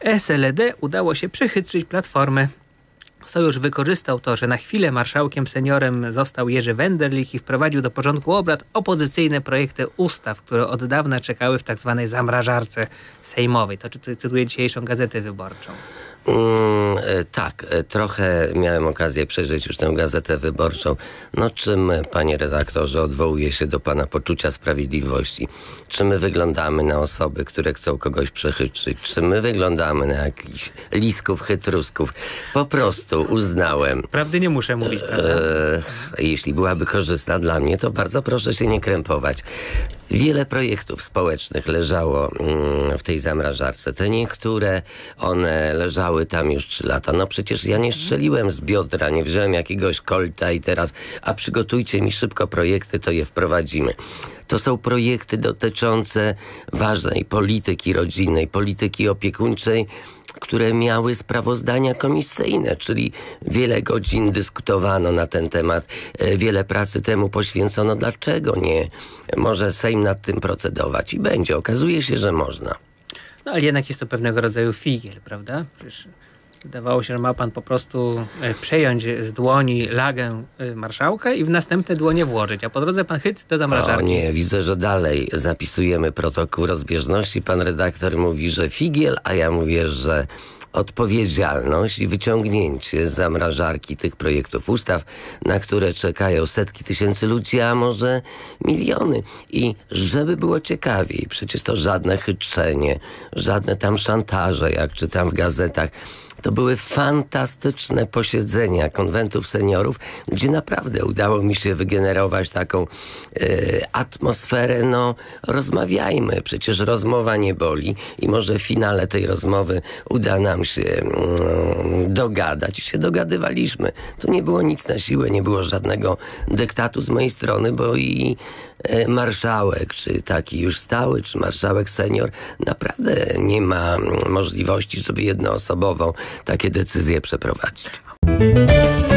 SLD udało się przechytrzyć Platformę. Sojusz wykorzystał to, że na chwilę marszałkiem seniorem został Jerzy Wenderlich i wprowadził do porządku obrad opozycyjne projekty ustaw, które od dawna czekały w tak zwanej zamrażarce sejmowej. To cytuję dzisiejszą Gazetę Wyborczą. Tak, trochę miałem okazję przejrzeć już tę Gazetę Wyborczą. No czym, panie redaktorze, odwołuje się do pana poczucia sprawiedliwości? Czy my wyglądamy na osoby, które chcą kogoś przechytrzyć? Czy my wyglądamy na jakichś lisków, chytrusków? Po prostu uznałem. Prawdy nie muszę mówić, prawda? Jeśli byłaby korzystna dla mnie, to bardzo proszę się nie krępować. Wiele projektów społecznych leżało w tej zamrażarce. Te niektóre, one leżały tam już 3 lata. No przecież ja nie strzeliłem z biodra, nie wziąłem jakiegoś kolta i teraz, a przygotujcie mi szybko projekty, to je wprowadzimy. To są projekty dotyczące ważnej polityki rodzinnej, polityki opiekuńczej, które miały sprawozdania komisyjne, czyli wiele godzin dyskutowano na ten temat, wiele pracy temu poświęcono. Dlaczego nie może Sejm nad tym procedować? I będzie. Okazuje się, że można. No ale jednak jest to pewnego rodzaju figiel, prawda? Przecież wydawało się, że ma pan po prostu przejąć z dłoni lagę marszałka i w następne dłonie włożyć, a po drodze pan chyt do zamrażarki. O nie, widzę, że dalej zapisujemy protokół rozbieżności. Pan redaktor mówi, że figiel, a ja mówię, że odpowiedzialność i wyciągnięcie z zamrażarki tych projektów ustaw, na które czekają setki tysięcy ludzi, a może miliony. I żeby było ciekawiej, przecież to żadne chytrzenie, żadne tam szantaże, jak czytam w gazetach. To były fantastyczne posiedzenia konwentów seniorów, gdzie naprawdę udało mi się wygenerować taką atmosferę, no rozmawiajmy, przecież rozmowa nie boli i może w finale tej rozmowy uda nam się dogadać. I się dogadywaliśmy. Tu nie było nic na siłę, nie było żadnego dyktatu z mojej strony, bo i marszałek, czy taki już stały, czy marszałek senior, naprawdę nie ma możliwości, żeby jednoosobowo takie decyzje przeprowadzić.